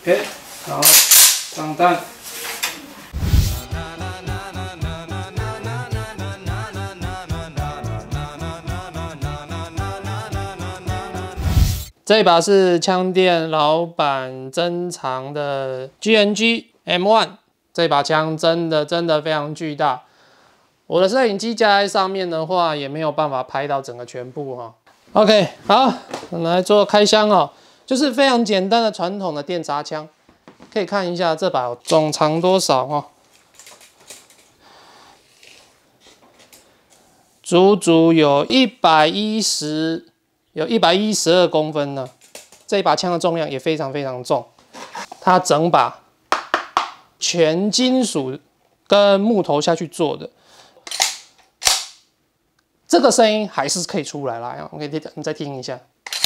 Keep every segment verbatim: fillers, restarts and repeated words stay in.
OK， 然后上弹。这一把是枪店老板珍藏的 G N G M 一， 这把枪真的真的非常巨大。我的摄影机架在上面的话，也没有办法拍到整个全部哈。OK， 好，我们来做开箱哦，就是非常简单的传统的电闸枪。可以看一下这把总长多少哈，足足有一百一十。有一百一十二公分呢，这一把枪的重量也非常非常重，它整把全金属跟木头下去做的，这个声音还是可以出来啦。我给你再听一下，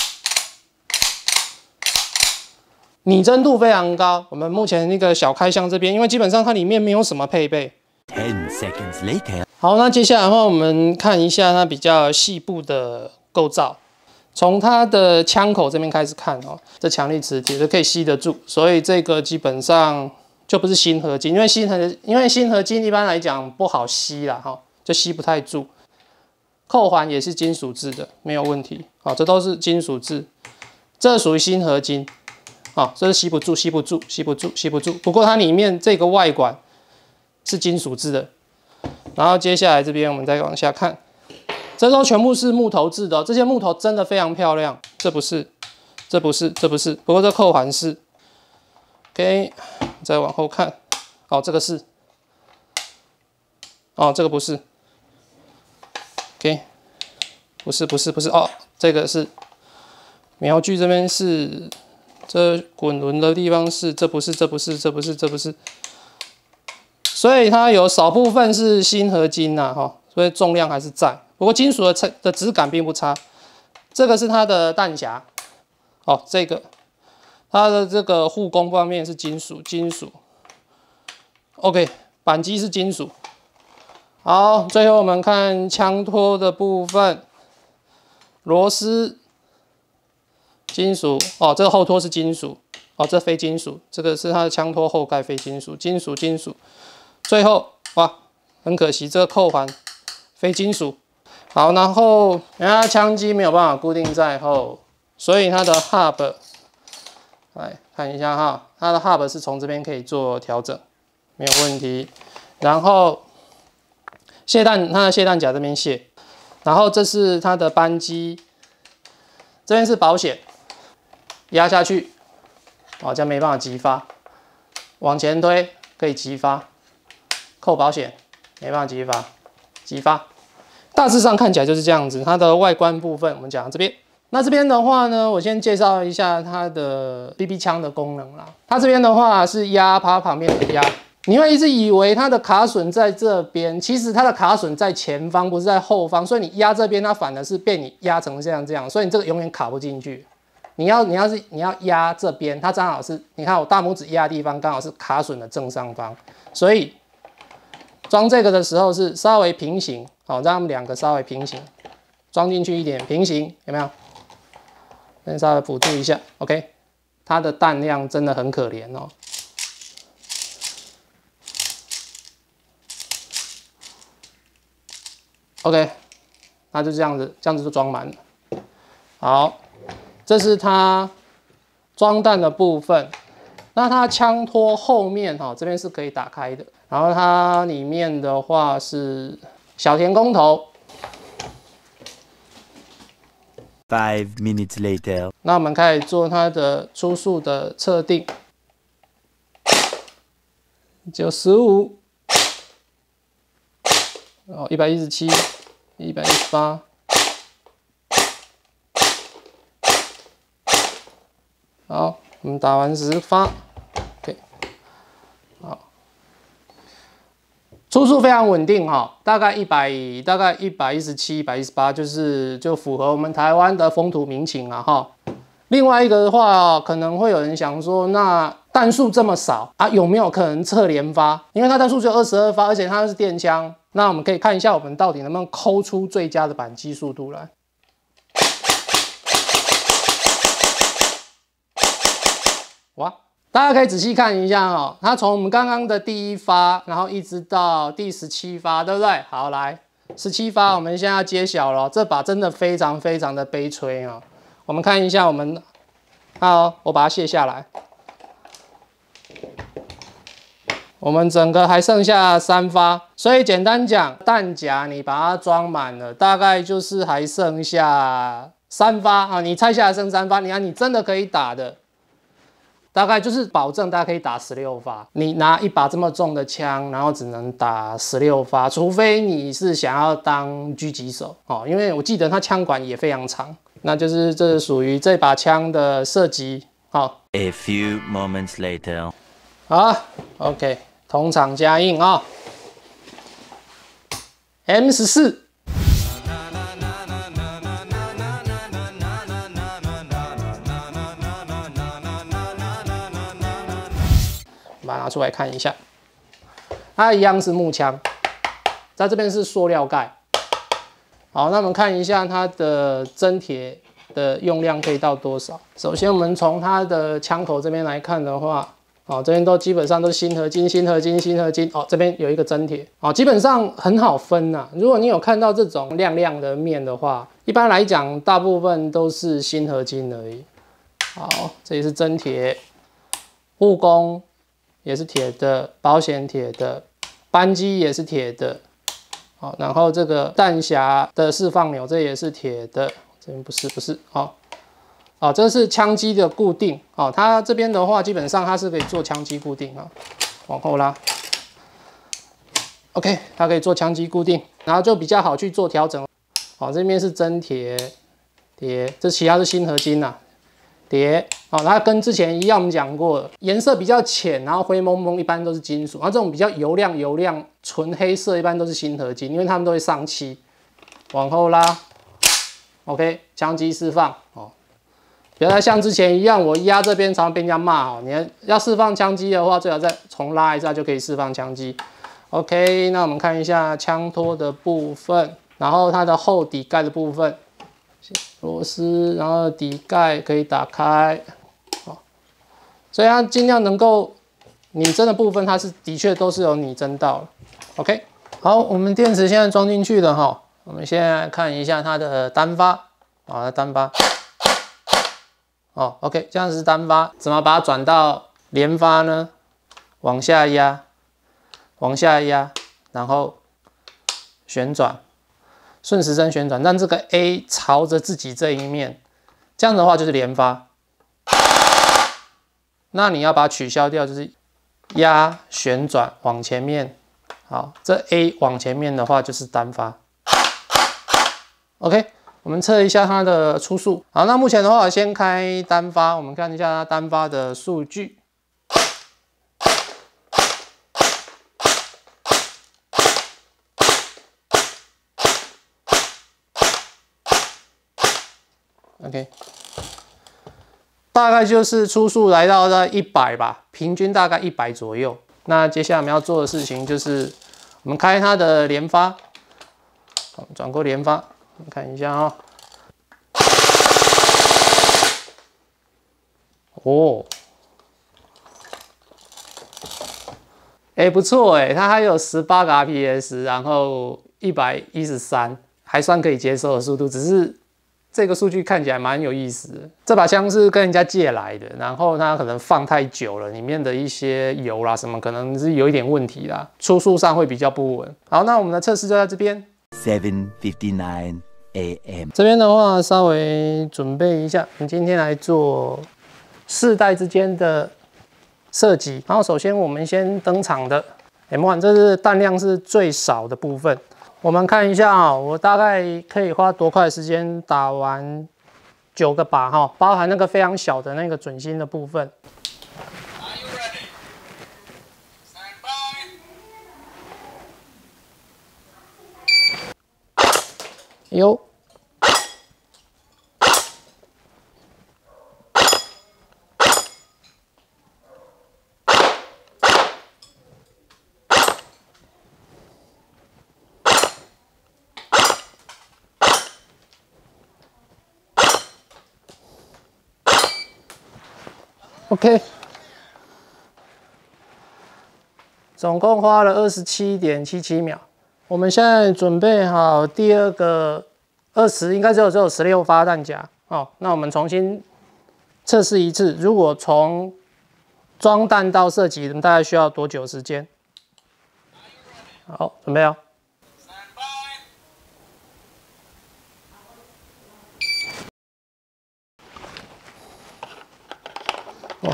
拟真度非常高。我们目前那个小开箱这边，因为基本上它里面没有什么配备。ten seconds later。好，那接下来的话，我们看一下它比较细部的构造。从它的枪口这边开始看哦，这强力磁铁就可以吸得住，所以这个基本上就不是锌合金，因为锌合因为锌合金一般来讲不好吸啦哈，就吸不太住。扣环也是金属制的，没有问题。好，这都是金属制，这属于锌合金。好，这是吸不住，吸不住，吸不住，吸不住。不过它里面这个外管是金属制的。然后接下来这边我们再往下看。这都全部是木头制的、哦，这些木头真的非常漂亮。这不是，这不是，这不是。不过这扣环是。OK， 再往后看，哦，这个是。哦，这个不是。OK， 不是，不是，不是。哦，这个是。瞄具这边是，这滚轮的地方是，这不是，这不是，这不是，这不是。所以它有少部分是锌合金呐、啊，哈，所以重量还是在。不过金属的的质感并不差，这个是它的弹匣，哦，这个它的这个护弓方面是金属，金属 ，OK， 扳机是金属。好，最后我们看枪托的部分，螺丝金属，哦，这个后托是金属，哦，这非金属，这个是它的枪托后盖非金属，金属金属。最后，哇，很可惜，这个扣环非金属。好，然后因为它枪机没有办法固定在后，所以它的 hub 来看一下哈，它的 hub 是从这边可以做调整，没有问题。然后卸弹，它的卸弹夹这边卸，然后这是它的扳机，这边是保险，压下去，哦，这样没办法急发，往前推可以急发，扣保险没办法急发，急发。大致上看起来就是这样子，它的外观部分我们讲这边。那这边的话呢，我先介绍一下它的 B B 枪的功能啦。它这边的话是压它旁边的压，你会一直以为它的卡榫在这边，其实它的卡榫在前方，不是在后方，所以你压这边，它反而是被你压成这样这样，所以你这个永远卡不进去。你要你要是你要压这边，它正好是，你看我大拇指压的地方刚好是卡榫的正上方，所以装这个的时候是稍微平行。好，让它们两个稍微平行，装进去一点平行，有没有？先稍微辅助一下 ，OK。它的弹量真的很可怜哦。OK， 那就这样子，这样子就装满了。好，这是它装弹的部分。那它枪托后面哈，这边是可以打开的。然后它里面的话是小田公头。 Five minutes later， 那我们开始做它的初速的测定，九十五，哦，一百一十七，一百一十八，好，我们打完十发 ，OK， 好。初速非常稳定哈，大概一百，大概一百一十七、一百一十八，就是就符合我们台湾的风土民情啊哈。另外一个的话，可能会有人想说，那弹数这么少啊，有没有可能侧连发？因为它弹数只有二十二发，而且它是电枪，那我们可以看一下我们到底能不能抠出最佳的扳机速度来。哇， 大家可以仔细看一下哦，它从我们刚刚的第一发，然后一直到第十七发，对不对？好，来十七发，我们现在要揭晓了，这把真的非常非常的悲催哦。我们看一下，我们好，我把它卸下来。我们整个还剩下三发，所以简单讲，弹夹你把它装满了，大概就是还剩下三发啊。你拆下来剩三发，你看你真的可以打的，大概就是保证大家可以打十六发。你拿一把这么重的枪，然后只能打十六发，除非你是想要当狙击手哦，因为我记得它枪管也非常长，那就是这是属于这把枪的射击。好 ，A few moments later， 好 ，OK。同场加映啊、哦、，M 十四，把它拿出来看一下，它一样是木枪，在这边是塑料盖。好，那我们看一下它的真铁的用量可以到多少。首先，我们从它的枪口这边来看的话。哦，这边都基本上都是锌合金、锌合金、锌合金。哦，这边有一个真铁。哦，基本上很好分呐、啊。如果你有看到这种亮亮的面的话，一般来讲，大部分都是锌合金而已。好，这里是真铁，护弓也是铁的，保险铁的，扳机也是铁的。好，然后这个弹匣的释放钮，这也是铁的。这边不是，不是。好。哦，这是枪机的固定哦，它这边的话，基本上它是可以做枪机固定啊，往后拉 ，OK， 它可以做枪机固定，然后就比较好去做调整。哦，这边是真铁铁，这其他是锌合金呐、啊，铁。哦，它跟之前一样，我们讲过，颜色比较浅，然后灰蒙蒙，一般都是金属，然后这种比较油亮油亮纯黑色，一般都是锌合金，因为它们都会上漆。往后拉 ，OK， 枪机释放哦。不要再像之前一样，我压这边常常被人家骂哦。你要释放枪机的话，最好再重拉一下就可以释放枪机。OK， 那我们看一下枪托的部分，然后它的后底盖的部分，螺丝，然后底盖可以打开，好，所以它尽量能够拟针的部分，它是的确都是有拟针到了。OK， 好，我们电池现在装进去了哈，我们现在看一下它的单发，啊，单发。哦 ，OK， 这样是单发，怎么把它转到连发呢？往下压，往下压，然后旋转，顺时针旋转，让这个 A 朝着自己这一面，这样的话就是连发。那你要把它取消掉，就是压旋转往前面。好，这 A 往前面的话就是单发。OK。我们测一下它的初速。好，那目前的话，我先开单发，我们看一下它单发的数据。OK， 大概就是初速来到在一百吧，平均大概一百左右。那接下来我们要做的事情就是，我们开它的连发，好，转过连发。我们看一下啊、哦，哦，哎、欸，不错哎，它还有十八个 R P S， 然后一百一十三，还算可以接受的速度，只是这个数据看起来蛮有意思的。这把枪是跟人家借来的，然后它可能放太久了，里面的一些油啦什么，可能是有一点问题啦，初速上会比较不稳。好，那我们的测试就在这边。 seven fifty-nine A M 这边的话，稍微准备一下，我们今天来做世代之间的射击。然后首先我们先登场的 M 一，这是弹量是最少的部分。我们看一下啊、喔，我大概可以花多快的时间打完九个靶哈，包含那个非常小的那个准心的部分。有。OK， 总共花了二十七点七七秒。我们现在准备好第二个二十，应该只有只有十六发弹夹。哦，那我们重新测试一次，如果从装弹到射击，大概需要多久时间？好，准备哦。哇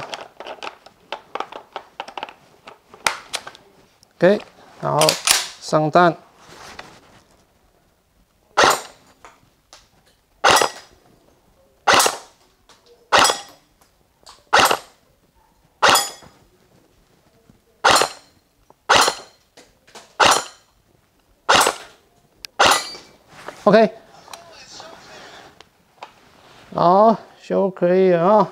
，OK， 然后上弹。OK， 好 ，show clear 啊。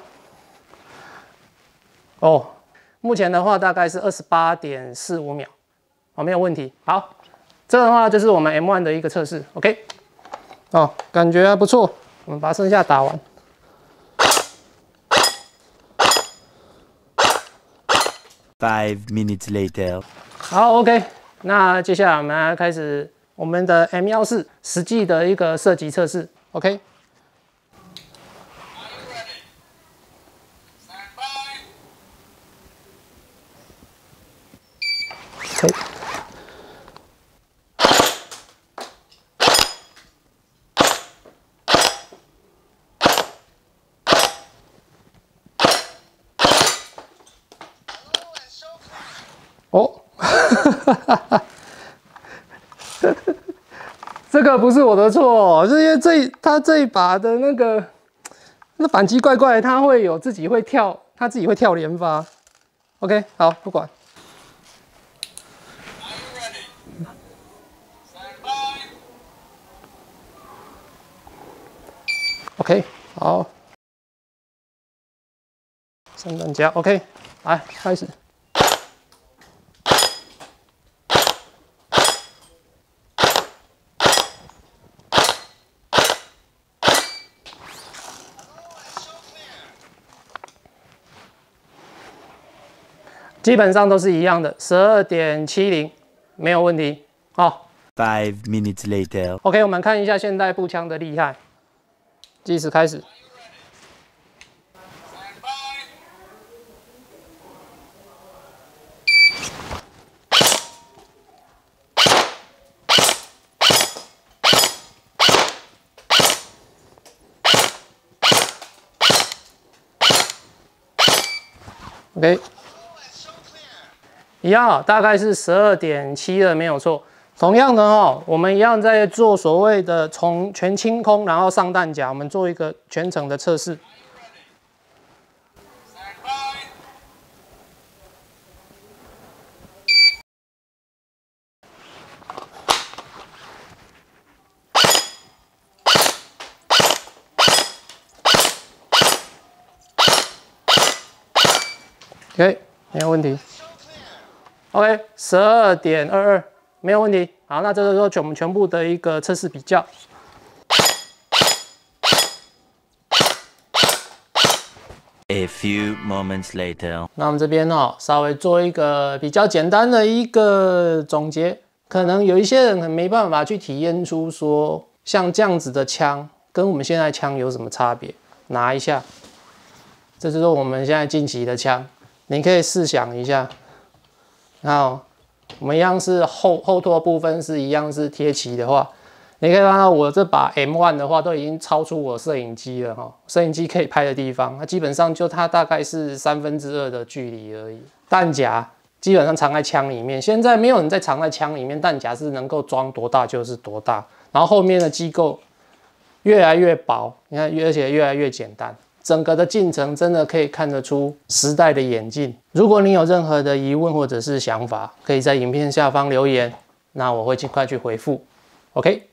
哦，目前的话大概是二十八点四五秒，哦，没有问题。好，这个的话就是我们 M 一 的一个测试 ，OK。哦，感觉还不错，我们把剩下打完。 Five minutes later。 好 ，OK， 那接下来我们来开始。我们的 M 一四 实际的一个射击测试 ，OK。OK。哦，哈哈哈。这个不是我的错，是因为这他这一把的那个那反击怪怪，他会有自己会跳，他自己会跳连发。OK， 好，不管。OK， 好，上弹夹 ，OK， 来开始。基本上都是一样的， 十二点七零， 没有问题。好 ，Five minutes later。 OK， 我们看一下现代步枪的厉害。计时开始。OK。一样，大概是 十二点七二， 没有错。同样的哦，我们一样在做所谓的从全清空，然后上弹夹，我们做一个全程的测试。OK， 没有问题。OK， 十二点二二， 没有问题。好，那这个就是我们全部的一个测试比较。 A few moments later。 那我们这边哦，稍微做一个比较简单的一个总结。可能有一些人很没办法去体验出说，像这样子的枪跟我们现在枪有什么差别？拿一下，这就是我们现在近期的枪，你可以试想一下。然后我们一样是后后托部分是一样是贴齐的话，你可以看到我这把 M 一 的话都已经超出我摄影机了哈，摄影机可以拍的地方，它基本上就它大概是三分之二的距离而已。弹夹基本上藏在枪里面，现在没有人在藏在枪里面，弹夹是能够装多大就是多大，然后后面的机构越来越薄，你看，而且越来越简单。整个的进程真的可以看得出时代的演进。如果你有任何的疑问或者是想法，可以在影片下方留言，那我会尽快去回复。OK。